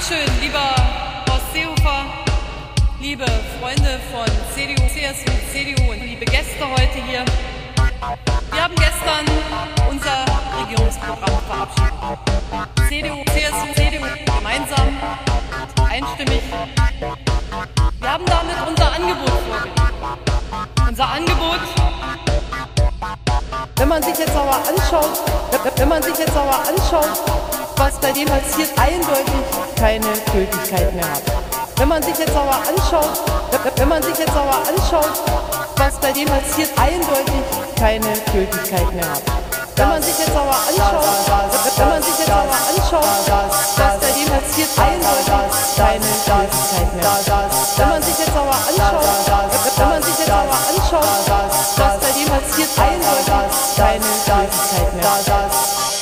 Dankeschön, lieber Horst Seehofer, liebe Freunde von CDU, CSU, CDU und liebe Gäste heute hier. Wir haben gestern unser Regierungsprogramm verabschiedet. CDU, CSU, CDU gemeinsam, einstimmig. Wir haben damit unser Angebot vorgelegt. Unser Angebot, wenn man sich jetzt aber anschaut, was bei dem passiert, eindeutig keine Gültigkeit mehr hat. Wenn man sich jetzt aber anschaut, was bei dem passiert, eindeutig keine Gültigkeit mehr hat. Wenn man sich jetzt aber anschaut, was bei dem passiert, eindeutig keine Gültigkeit mehr hat. Wenn man sich jetzt aber anschaut, was bei dem passiert, eindeutig keine Gültigkeit mehr hat.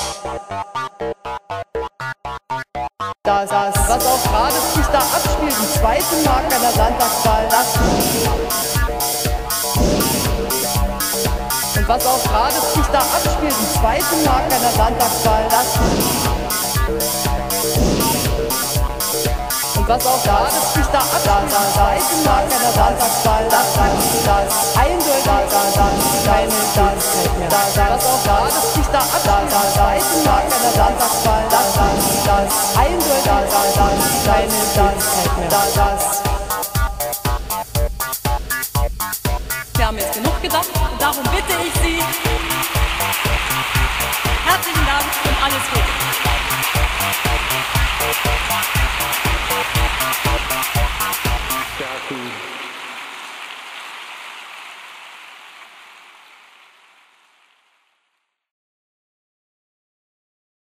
Was auch gerade sich da abspielt, im zweiten Tag einer Landtagswahl, und was auch gerade sich da abspielt, im zweiten Tag einer Landtagswahl, und was auch gerade sich da abspielt, im zweiten Tag einer Landtagswahl, eindeutig keine Gültigkeit mehr. Was auch gerade sich da abspielt, im zweiten Tag einer Landtagswahl, eindeutig keine Gültigkeit mehr.